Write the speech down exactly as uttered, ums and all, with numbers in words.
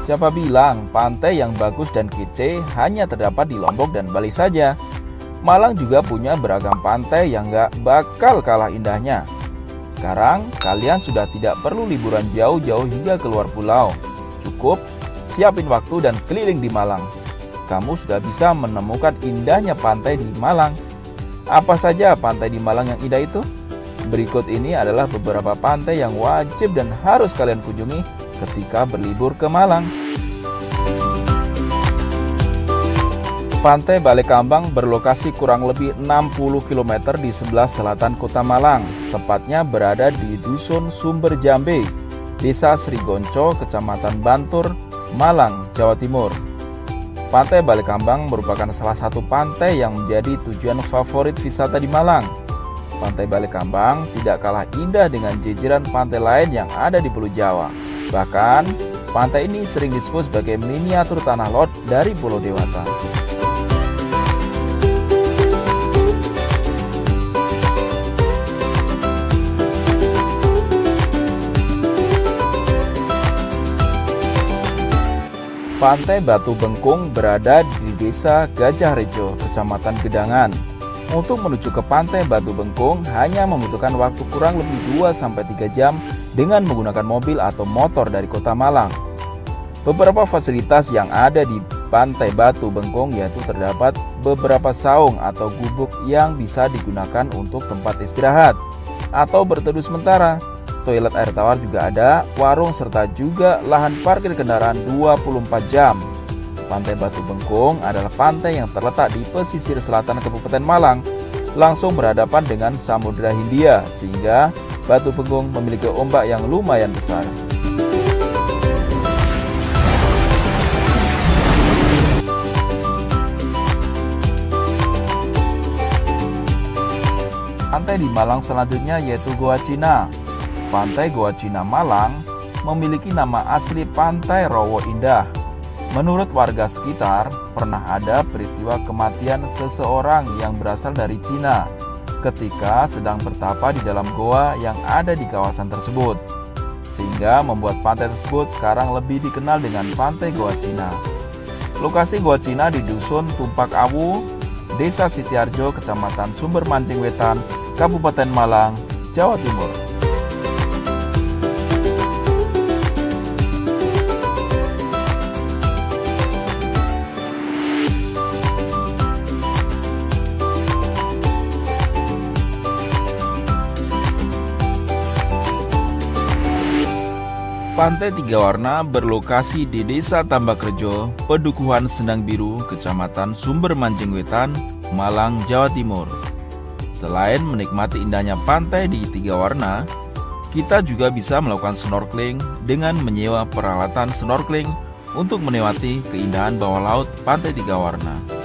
Siapa bilang pantai yang bagus dan kece hanya terdapat di Lombok dan Bali saja? Malang juga punya beragam pantai yang gak bakal kalah indahnya. Sekarang kalian sudah tidak perlu liburan jauh-jauh hingga keluar pulau. Cukup siapin waktu dan keliling di Malang. Kamu sudah bisa menemukan indahnya pantai di Malang. Apa saja pantai di Malang yang indah itu? Berikut ini adalah beberapa pantai yang wajib dan harus kalian kunjungi ketika berlibur ke Malang. Pantai Balekambang berlokasi kurang lebih enam puluh kilometer di sebelah selatan kota Malang, tepatnya berada di Dusun Sumber Jambe, Desa Srigonco, Kecamatan Bantur, Malang, Jawa Timur. Pantai Balekambang merupakan salah satu pantai yang menjadi tujuan favorit wisata di Malang. Pantai Balekambang tidak kalah indah dengan jejeran pantai lain yang ada di Pulau Jawa. Bahkan, pantai ini sering disebut sebagai miniatur tanah lot dari Pulau Dewata. Pantai Batu Bengkung berada di Desa Gajah Rejo, Kecamatan Gedangan. Untuk menuju ke Pantai Batu Bengkung hanya membutuhkan waktu kurang lebih dua sampai tiga jam dengan menggunakan mobil atau motor dari kota Malang. Beberapa fasilitas yang ada di Pantai Batu Bengkung yaitu terdapat beberapa saung atau gubuk yang bisa digunakan untuk tempat istirahat atau berteduh sementara. Toilet air tawar juga ada, warung serta juga lahan parkir kendaraan dua puluh empat jam. Pantai Batu Bengkung adalah pantai yang terletak di pesisir selatan Kabupaten Malang, langsung berhadapan dengan Samudra Hindia, sehingga Batu Bengkung memiliki ombak yang lumayan besar. Pantai di Malang selanjutnya yaitu Goa Cina. Pantai Goa Cina Malang memiliki nama asli Pantai Rowo Indah. Menurut warga sekitar, pernah ada peristiwa kematian seseorang yang berasal dari Cina ketika sedang bertapa di dalam goa yang ada di kawasan tersebut, sehingga membuat pantai tersebut sekarang lebih dikenal dengan Pantai Goa Cina. Lokasi Goa Cina di Dusun Tumpak Awu, Desa Sitiarjo, Kecamatan Sumber Mancing Wetan, Kabupaten Malang, Jawa Timur. Pantai Tiga Warna berlokasi di Desa Tambakrejo, Pedukuhan Sendang Biru, Kecamatan Sumber Mancing Wetan, Malang, Jawa Timur. Selain menikmati indahnya pantai di Tiga Warna, kita juga bisa melakukan snorkeling dengan menyewa peralatan snorkeling untuk menikmati keindahan bawah laut Pantai Tiga Warna.